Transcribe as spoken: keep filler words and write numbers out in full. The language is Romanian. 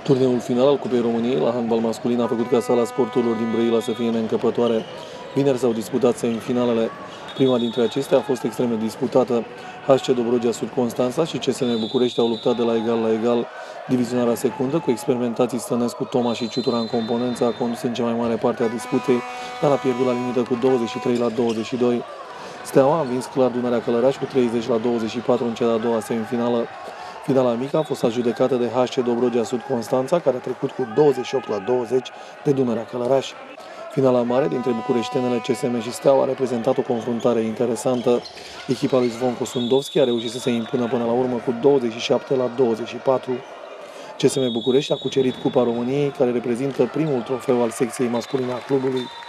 Turneul final al Cupei României la handbal masculin a făcut ca sala sporturilor din Brăila să fie neîncăpătoare. Vineri s-au disputat semifinalele. Prima dintre acestea a fost extrem de disputată. H C Dobrogea Sud Constanța și C S M București au luptat de la egal la egal. Divizionarea secundă, cu experimentații Stănescu, Toma și Ciutura în componență, a condus în cea mai mare parte a disputei, dar a pierdut la limită cu douăzeci și trei la douăzeci și doi. Steaua a învins clar Dunărea Călăraș cu treizeci la douăzeci și patru în cea de-a doua semifinală. Finala mică a fost adjudecată de H C Dobrogea Sud Constanța, care a trecut cu douăzeci și opt la douăzeci de Dunărea Călăraș. Finala mare dintre bucureștenele C S M și Steaua a reprezentat o confruntare interesantă. Echipa lui Zvonko Sundovski a reușit să se impună până la urmă cu douăzeci și șapte la douăzeci și patru. C S M București a cucerit Cupa României, care reprezintă primul trofeu al secției masculine a clubului.